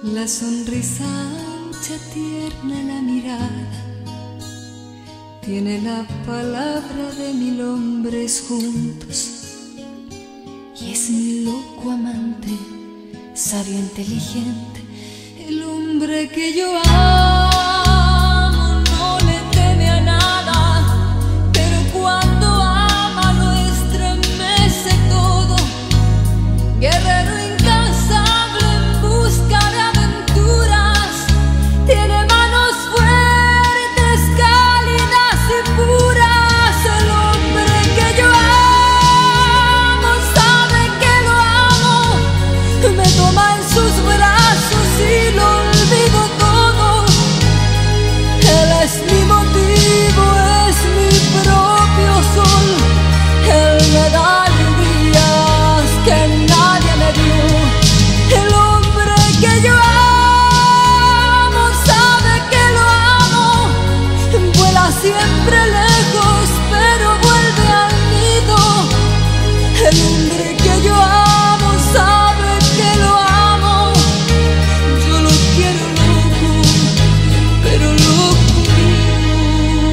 La sonrisa ancha, tierna la mirada, tiene la palabra de 1000 hombres juntos. Y es mi loco amante, sabio, inteligente, el hombre que yo amo. No le teme a nada, pero cuando ama lo estremece todo. Guerrero incansable en busca de aventuras, tiene manos fuertes, cálidas y puras. El hombre que yo amo sabe que lo amo, me toma en sus brazos y lo olvido todo. Él es mi motivo, es mi propio sol. Él me da alegrías que nadie me dio. El hombre que yo amo sabe que lo amo, vuela siempre lejos pero vuelve al nido. El hombre que yo amo sabe que lo amo, yo lo quiero loco, pero loco mío.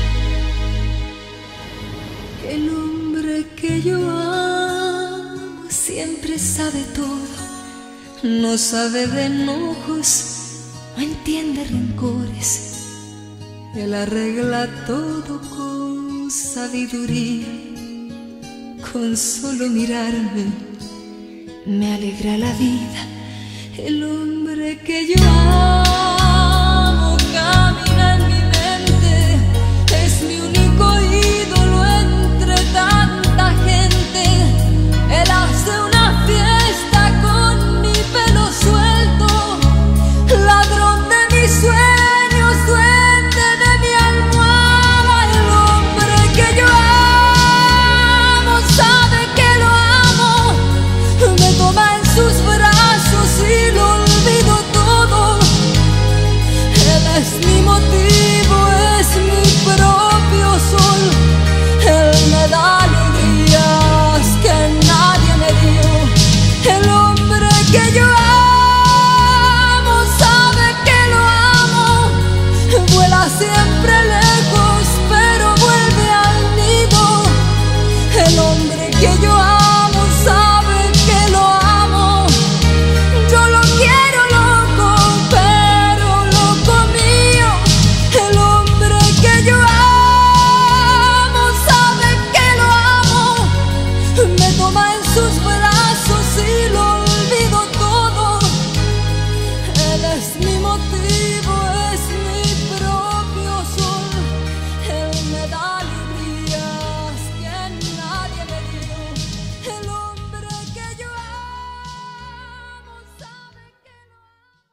El hombre que yo amo siempre sabe todo, no sabe de enojos, no entiende rencores. Él arregla todo con sabiduría, con solo mirarme me alegra la vida. El hombre que yo amo camina en mi mente, es mi único ídolo entre tanta gente. Él hace una fiesta con mi pelo suelto, ladrón de mis sueños, duende de mi almohada. El hombre que yo amo sabe que lo amo, me toma en sus brazos y lo olvido todo. Él es mi motivo, es mi propio sol. Él me da alegrías que nadie me dio. El hombre que yo amo sabe que lo amo, vuela siempre lejos pero vuelve al nido. El hombre que yo amo sabe que lo amo, yo lo quiero loco, pero loco mío. El hombre que yo amo sabe que lo amo, me toma en sus brazos y lo olvido todo. Él es mi motivo, es mi propio sol. Él me da alegrías que nadie me dio. El hombre que yo amo sabe que lo amo.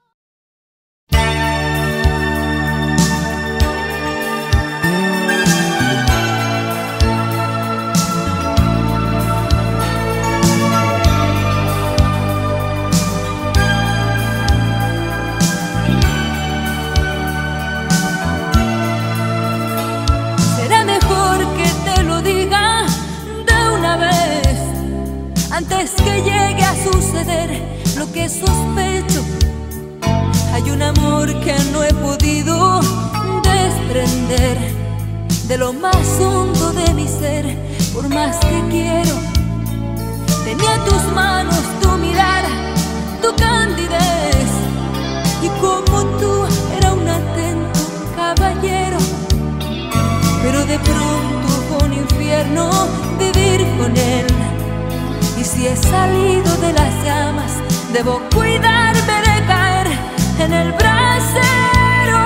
Será mejor que te lo diga de una vez, antes que llegue a suceder lo que sospecho. Hay un amor que no he podido desprender de lo más hondo de mi ser, por más que quiero. Tenía tus manos, tu mirada, tu candidez, y como tú era un atento caballero. Pero de pronto fue un infierno vivir con él, y si he salido de las llamas debo cuidarme de caer en el brasero.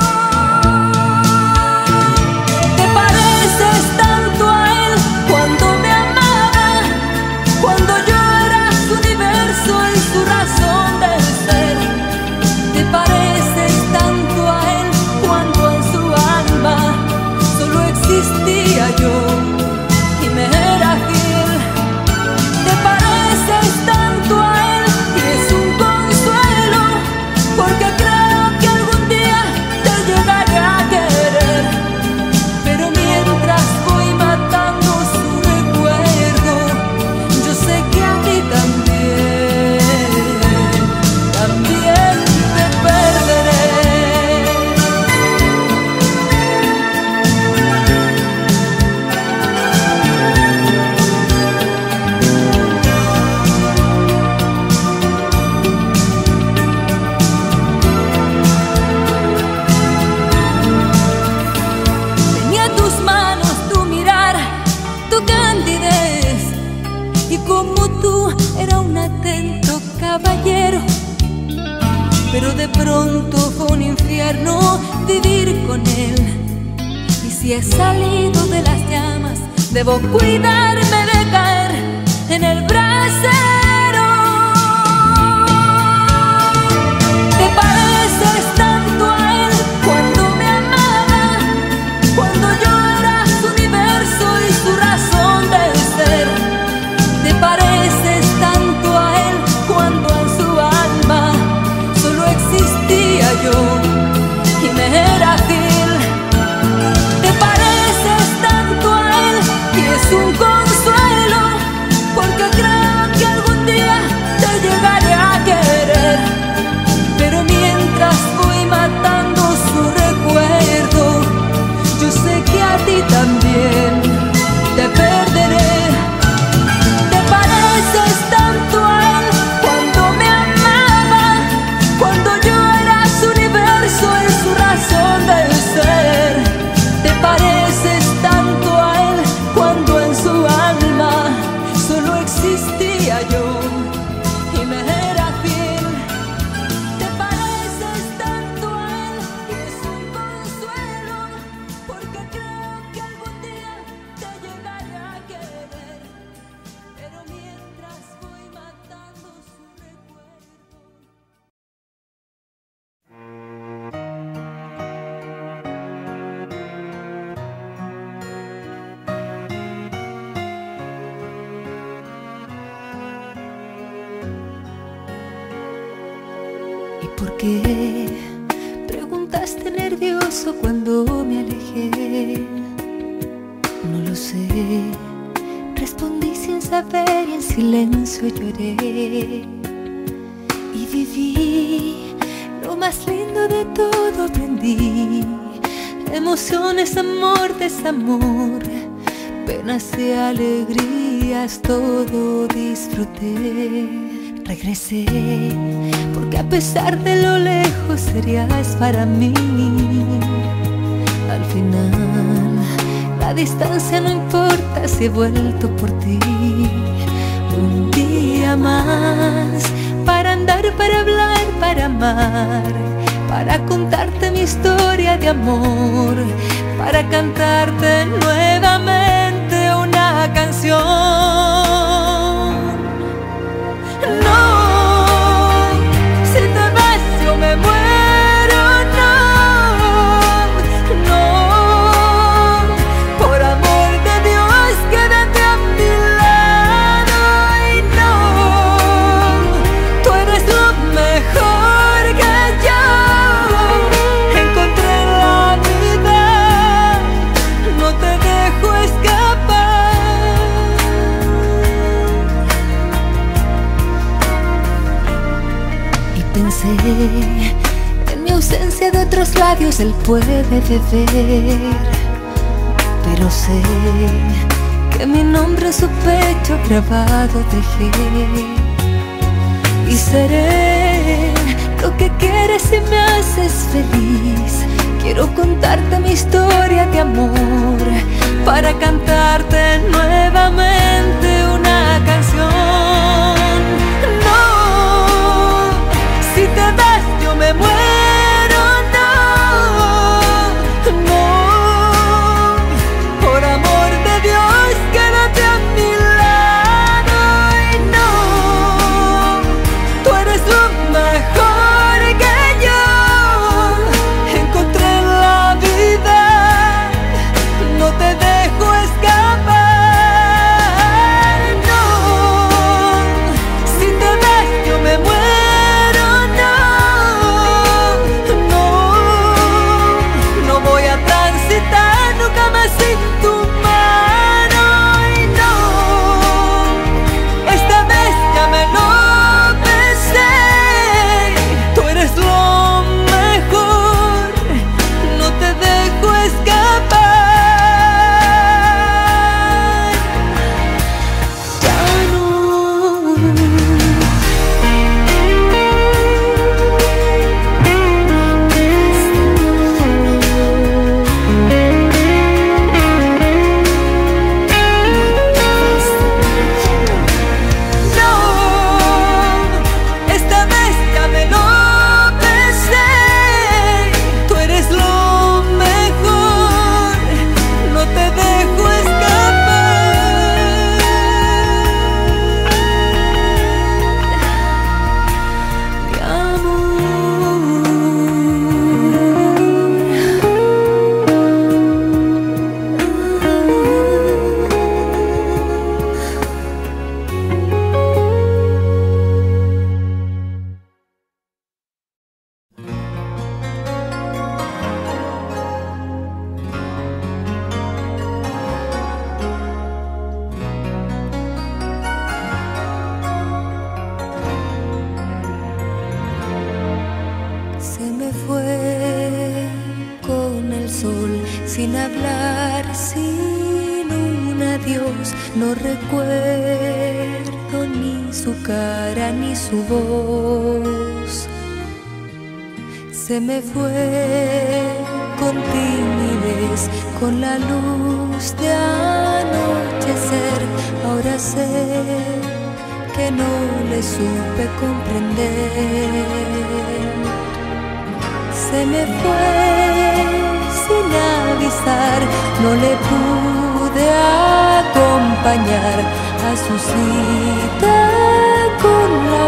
Te pareces tanto a él cuando me amaba, cuando yo era su universo y su razón de ser. Te pareces tanto a él cuando en su alma solo existía yo y me era fiel. Te pareces tanto a él y es un consuelo, porque creo que algún pero de pronto fue un infierno vivir con él. Y si he salido de las llamas, debo cuidarme de caer en el brasero. Te pareces tanto a él cuando me amaba, cuando yo era su universo y su razón de ser. Te pareces tanto a él cuando en su alma solo existía yo y me era fiel. Te pareces tanto a él y es un consuelo, porque creo que algún día te llegaré a querer. Pero mientras voy matando su recuerdo, yo sé que a ti también te perderé. Te pareces tanto a él cuando me amaba, cuando yo era su universo y su razón de ser. Te pareces tanto a él cuando en su alma solo existía yo y me era fiel. Te pareces tanto a él y es un consuelo, porque creo que algún día te llegaré a querer. Pero mientras voy matando su recuerdo. ¿Y por qué preguntaste nervioso cuando me alejé? No lo sé, respondí sin saber y en silencio lloré. Y viví lo más lindo de todo, aprendí emociones, amor, desamor, penas y alegrías, todo disfruté. Regresé, porque a pesar de lo lejos serías para mí. Al final, la distancia no importa si he vuelto por ti. Un día más, para andar, para hablar, para amar, para contarte mi historia de amor, para cantarte nuevamente una canción. No, si te vas yo me muero, no, no, por amor de Dios quédate a mi lado. Y no, tú eres lo mejor que yo encontré en la vida, no te dejo escapar. Pensé en mi ausencia de otros labios, él puede beber, pero sé que mi nombre en su pecho grabado dejé. Y seré lo que quieres si me haces feliz. Quiero contarte mi historia de amor, para cantarte nuevamente una canción. Si te vas yo me muero, no, no, por amor de Dios quédate a mi lado. Y no, tú eres lo mejor que yo encontré en la vida, no te dejo escapar. No, sin hablar, sin un adiós. No recuerdo ni su cara ni su voz. Se me fue con timidez, con la luz de anochecer. Ahora sé que no le supe comprender. Se me fue sin avisar, no le pude acompañar a su cita con la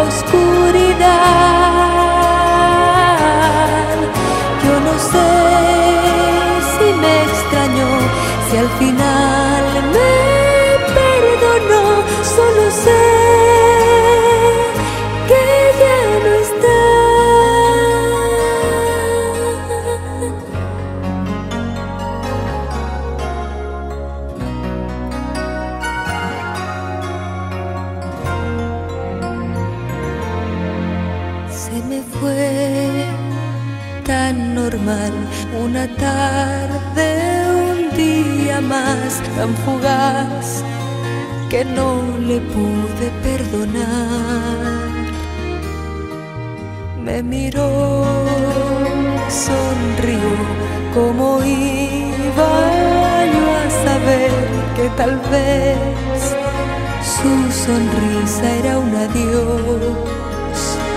oscuridad. Yo no sé si me extrañó, si al final me perdonó. Solo sé que ya no está. Se me fue tan normal, una tarde, un día más, tan fugaz que no le pude perdonar. Me miró, sonrió, como iba yo a saber que tal vez su sonrisa era un adiós.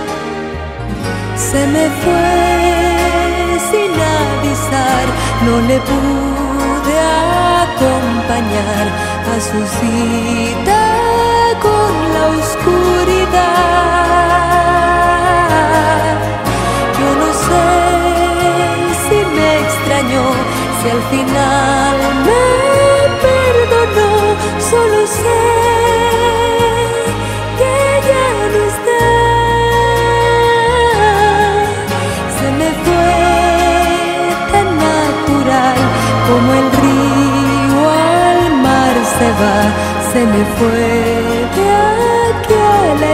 Se me fue sin avisar, no le pude acompañar a su cita con la oscuridad. Yo no sé si me extrañó, si al final me perdonó. Solo sé que ya no está. Se me fue tan natural como el río al mar se va. Se me fue de aquí a la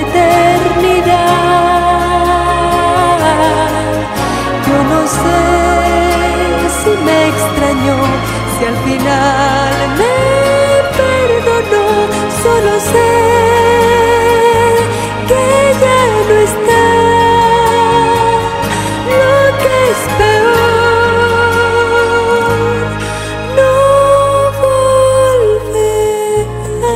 eternidad. Yo no sé si me extrañó, si al final me perdonó. Solo sé que ya no está. Lo que es peor, no volverá.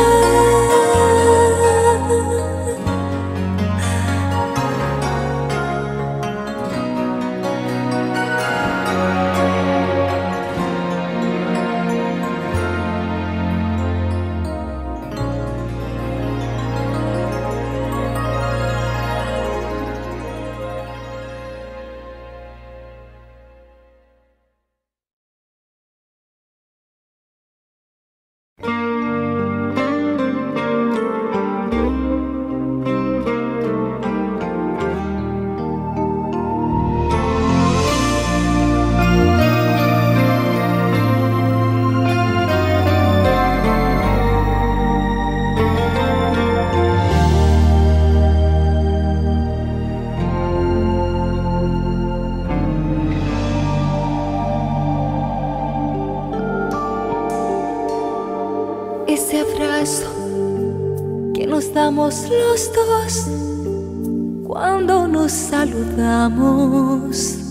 Ese abrazo que nos damos los dos cuando nos saludamos.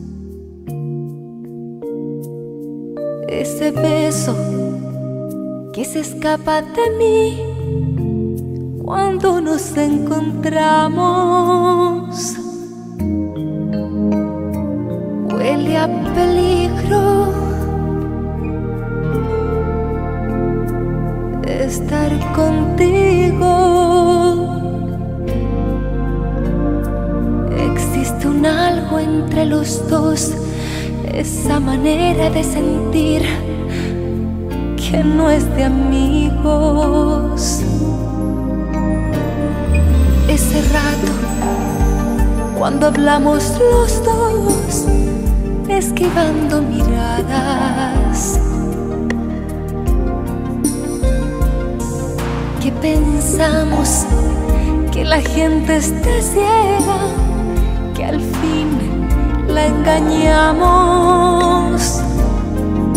Ese beso que se escapa de mí cuando nos encontramos. Huele a peligro estar contigo. Existe un algo entre los dos, esa manera de sentir que no es de amigos. Ese rato cuando hablamos los dos, esquivando miradas, que pensamos que la gente está ciega, que al fin la engañamos.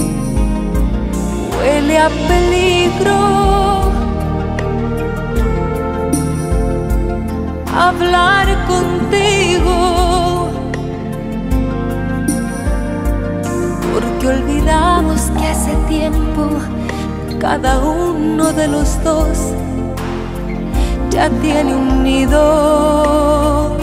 huele a peligro hablar contigo, porque olvidamos que hace tiempo cada uno de los dos ya tiene un nido.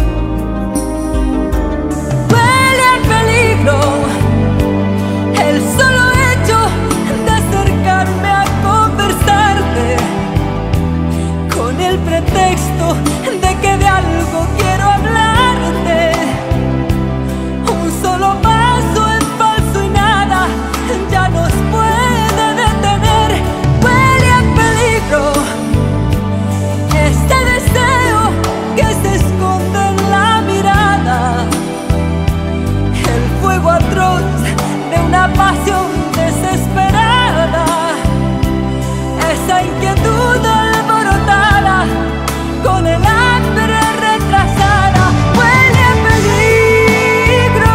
Huele a peligro el solo hecho de acercarme a conversarte, con el pretexto de que de algo quiero hablarte. Un solo paso en falso y nada ya nos puede detener. Huele a peligro este deseo que se esconde en la mirada, el fuego atroz de una pasión desesperada, esa inquietud alborotada con el hambre retrasada. Huele a peligro.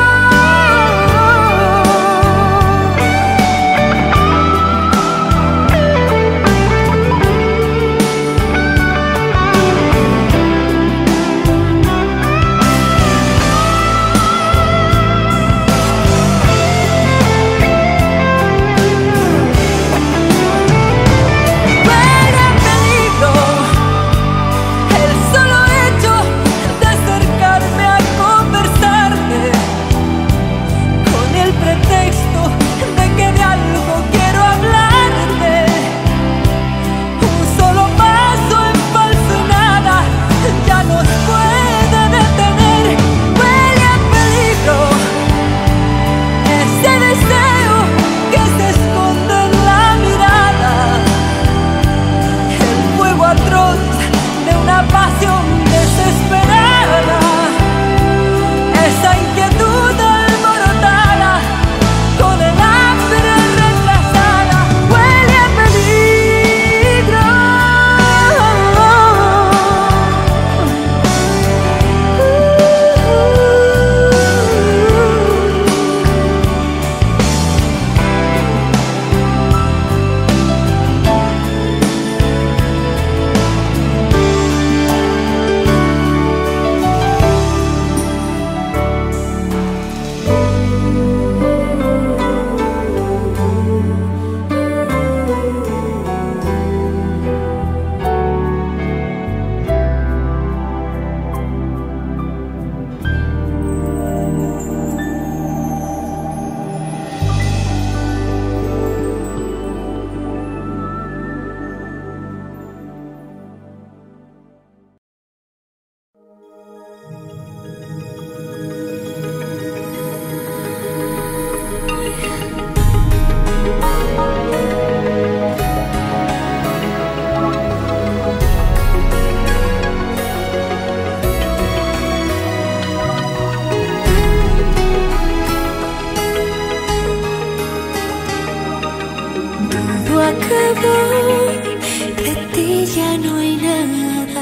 De ti ya no hay nada.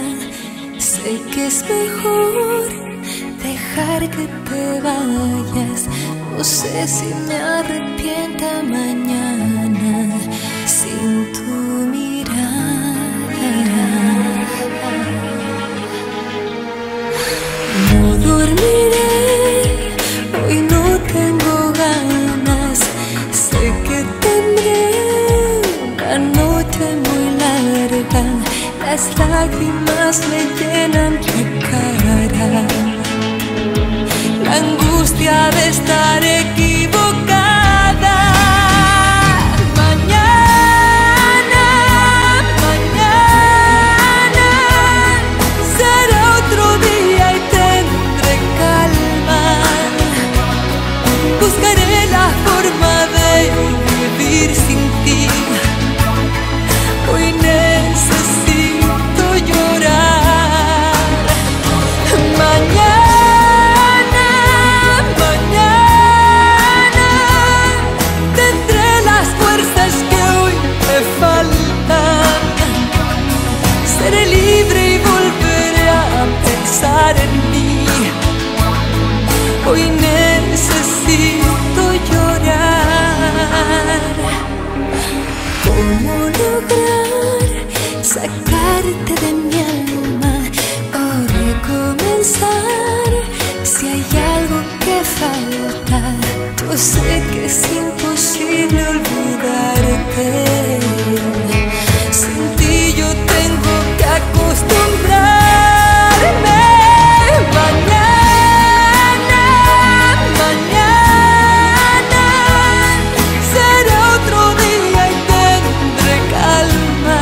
Sé que es mejor dejar que te vayas. No sé si me arrepienta mañana sin tu mirada. No dormiré, hoy no tengo ganas. Sé que tendré una noche muy larga, las lágrimas me llenan la cara, la angustia de estar equivocada. Mañana, mañana será otro día y tendré calma. Buscaré la forma de vivir sin ti. Hoy necesito llorar. Mañana, mañana tendré las fuerzas que hoy me faltan. Seré libre y volveré a pensar en mí. Hoy necesito llorar. sacarte de mi alma o recomenzar. Si hay algo que falta, yo sé que es imposible olvidarte. Sin ti yo tengo que acostumbrarme. Mañana será otro día y tendré calma.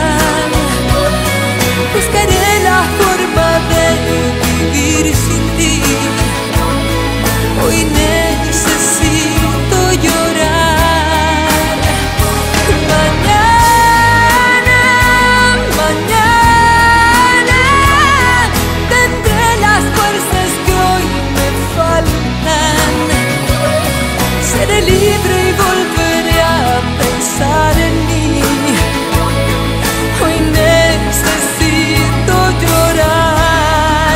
Buscaré la forma de vivir sin ti. Hoy necesito llorar. Mañana tendré las fuerzas que hoy me faltan. Seré libre y volveré a pensar en mí. Hoy necesito llorar.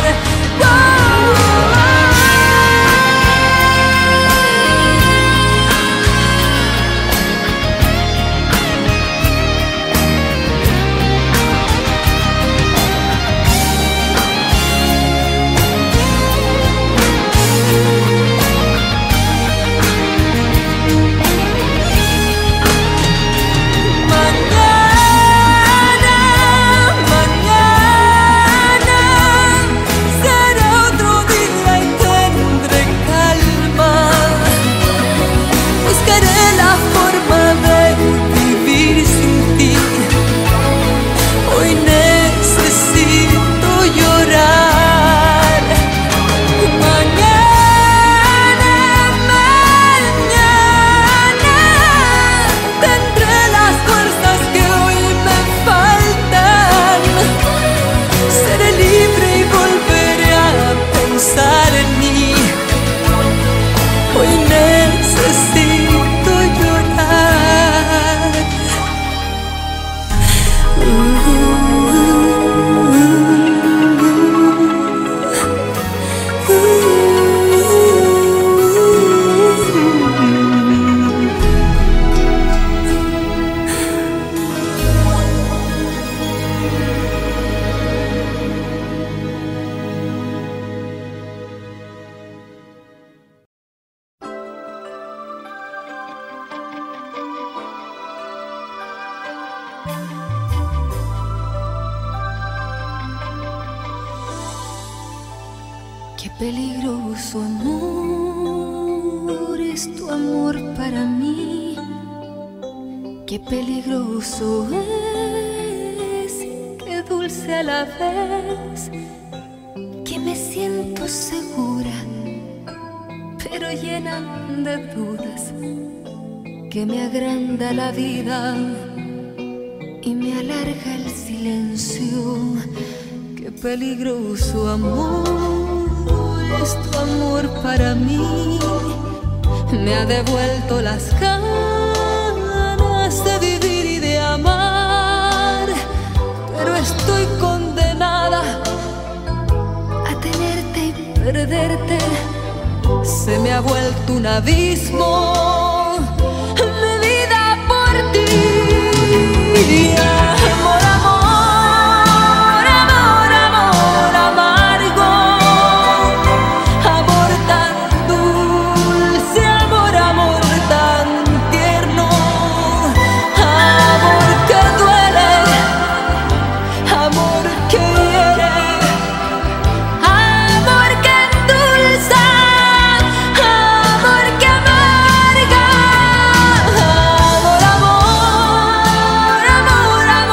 Qué peligroso amor es tu amor para mí. Qué peligroso es, qué dulce a la vez. Que me siento segura, pero llena de dudas. Que me agranda la vida y me alarga el silencio. Qué peligroso amor es tu amor para mí. Me ha devuelto las ganas de vivir y de amar, pero estoy condenada a tenerte y perderte. Se me ha vuelto un abismo mi vida por ti. Amor, amor, amor, amor amargo, amor tan dulce, amor, amor tan tierno, amor que duele, amor que hiere, amor que endulza, amor que amarga. Amor, amor, amor,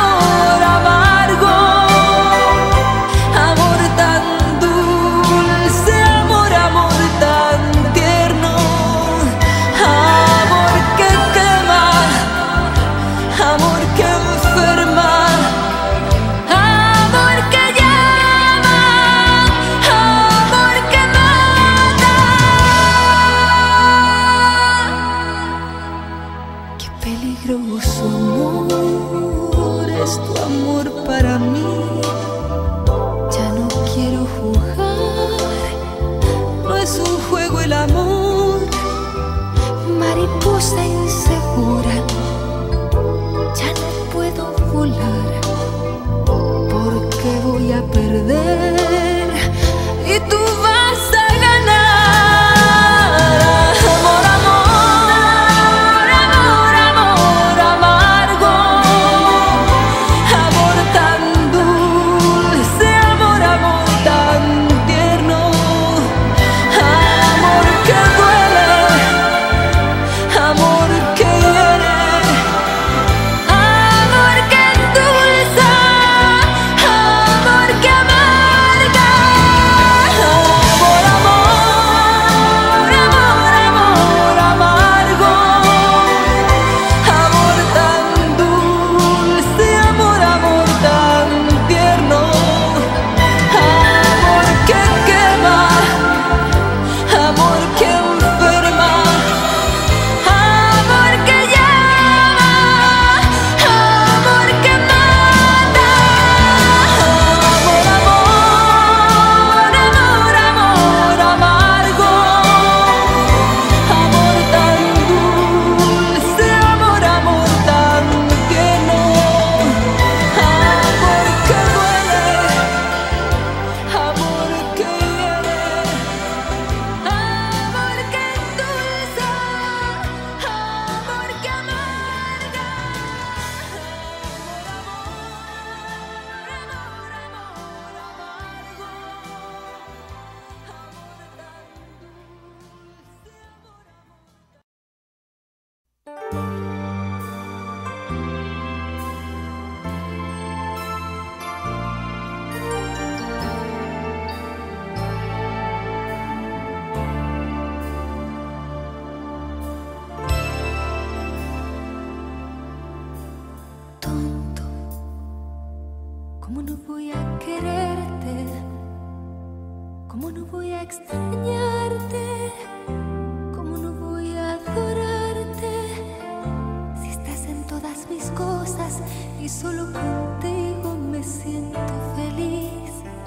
voy a extrañarte? ¿Cómo no voy a adorarte? Si estás en todas mis cosas y solo contigo me siento feliz.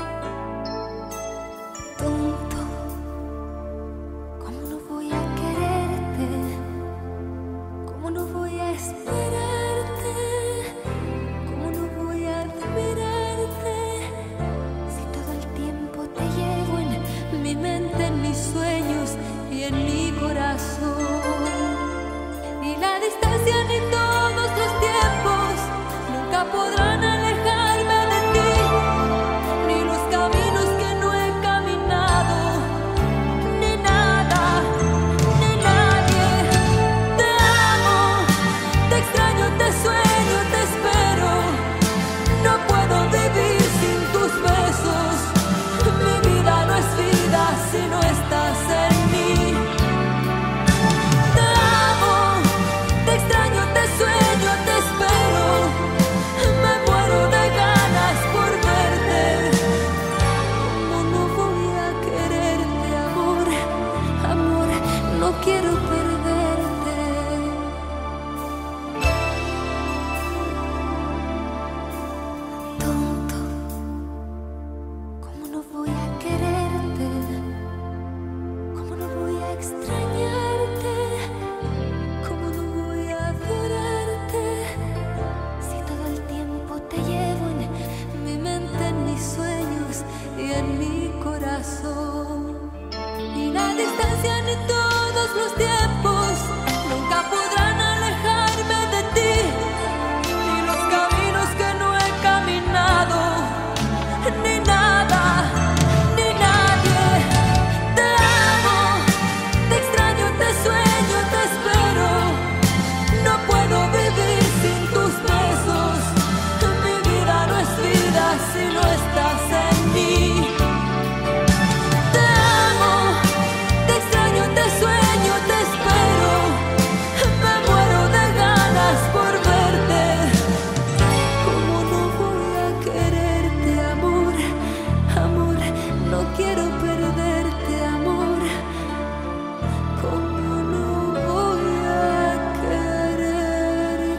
Tonto, ¿cómo no voy a quererte? ¿Cómo no voy a esperarte? ¿Cómo no voy a admirarte? Si todo el tiempo te llevo en mi mente, en mis sueños y en mi corazón. Ni la distancia ni todos los tiempos nunca podrán alejarme de ti, ni los caminos que no he caminado, ni nada, ni nadie. Te amo, te extraño, te sueño, te espero. No puedo vivir sin tus besos. Mi vida no es vida si no estás en mí. Te amo, te extraño, te sueño, te espero. Me muero de ganas por verte. ¿Cómo no voy a quererte, amor? Amor, no quiero perderte. Tonto, ¿cómo no voy a quererte? ¿Cómo no voy a extrañarte? ¿Cómo no voy a adorarte? Si todo el tiempo te llevo en mi mente, en mis sueños y en mi corazón. Ni la distancia ni todos los tiempos nunca podrán alejarme de ti, ni los caminos que no he caminado, ni nada, ni nadie. Te amo, te extraño, te sueño, te espero. No puedo vivir sin tus besos. Mi vida no es vida si no estás en mí. Te amo, te extraño, te sueño, te espero. Me muero de ganas por verte. ¿Cómo no voy a quererte, amor? Amor, no quiero perderte, amor. ¿Cómo no voy a quererte?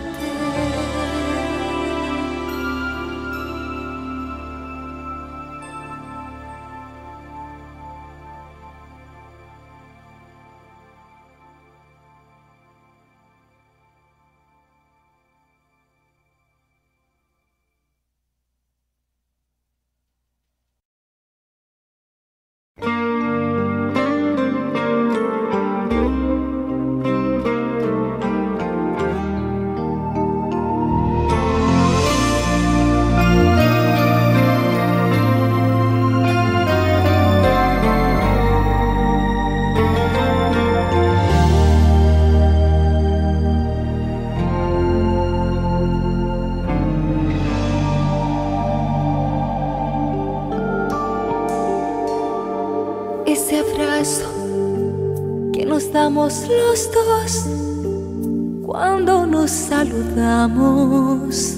Ese abrazo que nos damos los dos cuando nos saludamos.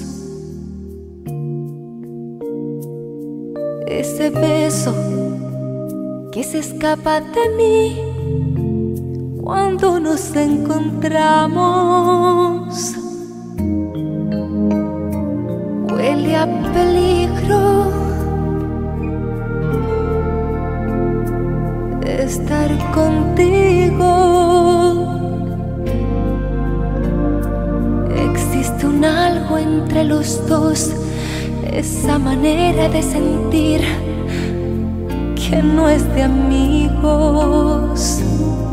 Ese beso que se escapa de mí cuando nos encontramos. Huele a peligro estar contigo. Existe un algo entre los dos, esa manera de sentir que no es de amigos.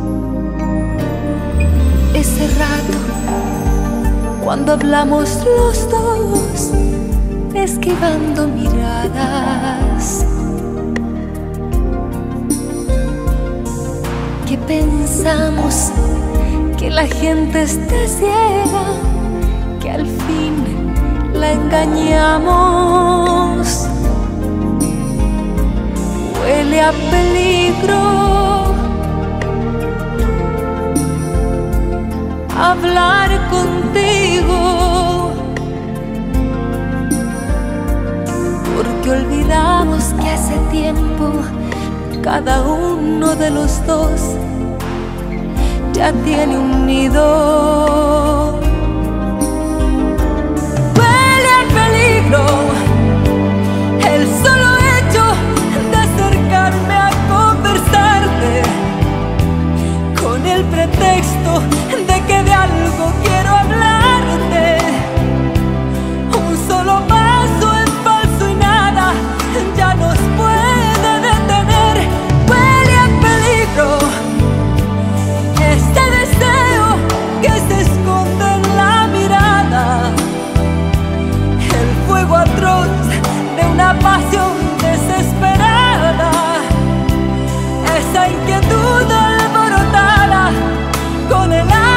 Ese rato cuando hablamos los dos, esquivando miradas, que pensamos que la gente está ciega, que al fin la engañamos. Huele a peligro hablar contigo, porque olvidamos que hace tiempo cada uno de los dos ya tiene un nido. Huele a peligro el solo hecho de acercarme a conversarte, con el pretexto de que de algo quiero hablarte. Un solo paso en falso y nada ya nos puede detener. Huele a peligro este deseo que se esconde en la mirada, el fuego atroz de una pasión desesperada, esa inquietud alborotada con el